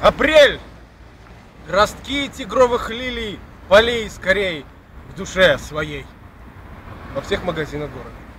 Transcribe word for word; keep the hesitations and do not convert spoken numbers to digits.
Апрель! Ростки тигровых лилий, полей скорей в душе своей. Во всех магазинах города.